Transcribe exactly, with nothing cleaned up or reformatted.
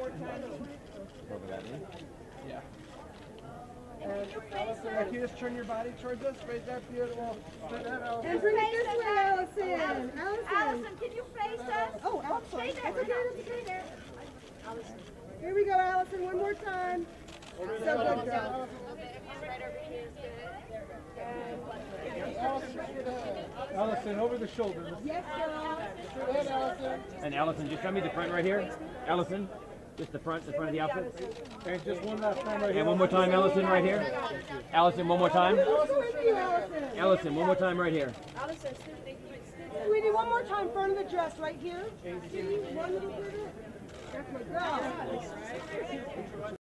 more time. Over that in. Yeah. And Allison, if you just turn your body towards us, right there, beautiful. And bring it this way, Allison. Allison. Allison, can you face us? Oh, Allison. Stay there. That's okay, that's okay. There. Allison. Here we go, Allison, one more time. So good, girl. Allison, over the shoulders. Yes, girl. Straight ahead, Allison. And Allison, just show me the front right here. Allison, just the front, the front of the outfit. And just one last time right here. And one more time, Allison, right here. Allison, one more time. Sweetie, Allison. Allison, one more time right here. Sweetie, one more time, front of the dress right here. Sweetie, one little bit. That's my girl.